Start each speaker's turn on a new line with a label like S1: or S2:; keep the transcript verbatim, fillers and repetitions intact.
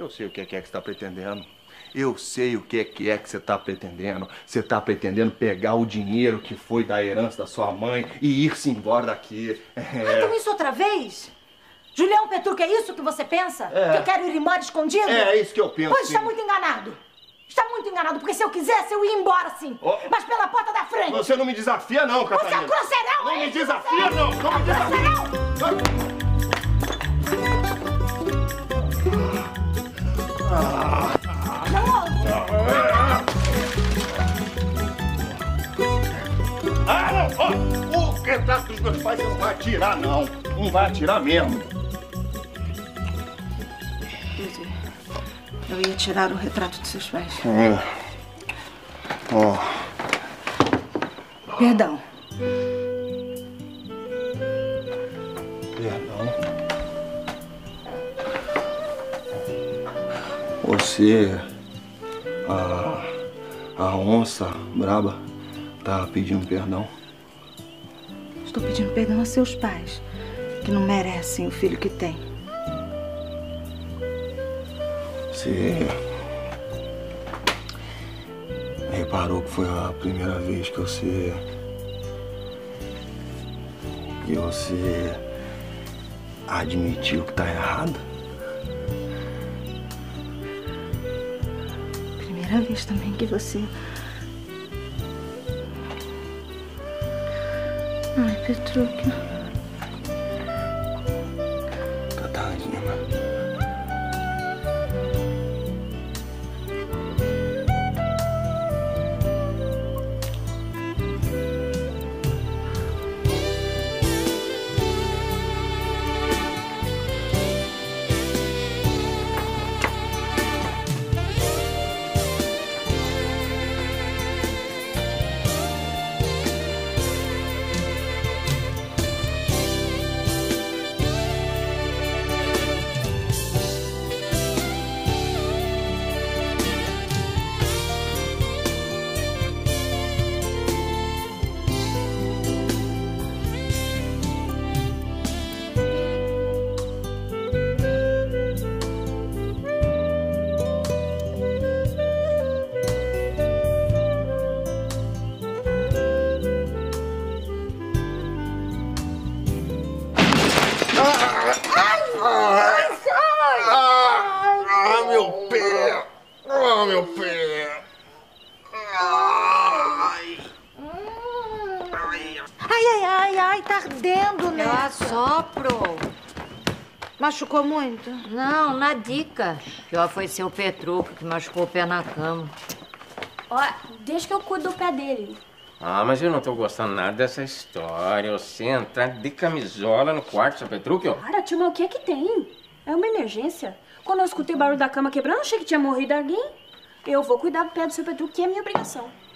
S1: Eu sei o que é que, é que você está pretendendo. Eu sei o que é que é que você está pretendendo. Você está pretendendo pegar o dinheiro que foi da herança da sua mãe e ir-se embora daqui. É.
S2: Ah, então isso outra vez? Julião Petrucco, é isso que você pensa?
S1: É.
S2: Que eu quero ir embora escondido?
S1: É, é isso que eu penso.
S2: Pois
S1: sim.
S2: está muito enganado. Está muito enganado, porque se eu quisesse eu ia embora sim.
S1: Oh.
S2: Mas pela porta da frente.
S1: Você não me desafia não, Catarina.
S2: Você é um grosseirão,
S1: Não
S2: é
S1: me
S2: isso,
S1: desafia
S2: grosseirão.
S1: não. Não me desafia.
S2: Grosseirão.
S1: Ah. Ah, não! Ó, o retrato dos meus pais você não vai atirar, não. Não vai atirar mesmo.
S2: Eu ia tirar o retrato dos seus pais.
S1: É. Ó.
S2: Perdão.
S1: Perdão. Você, a, a onça braba, tá pedindo perdão?
S2: Estou pedindo perdão a seus pais, que não merecem o filho que têm.
S1: Você reparou que foi a primeira vez que você... que você admitiu que tá errado?
S2: Primeira vez também que você... Ai, Petrucco.
S1: Catarina. Ah, meu pé! Ah, meu pé! Ai!
S2: Ai, ai, ai, ai, tá ardendo, né?
S3: Eu assopro.
S2: Machucou muito?
S3: Não, na dica. Pior foi ser o Petrucco que machucou o pé na cama.
S4: Ó, deixa que eu cuido do pé dele.
S5: Ah, mas eu não tô gostando nada dessa história. Você entrar de camisola no quarto, seu Petrucco?
S4: Para, tio, mas o que é que tem? É uma emergência. Quando eu escutei o barulho da cama quebrando, achei que tinha morrido alguém. Eu vou cuidar do pé do seu Petrucco, que é minha obrigação.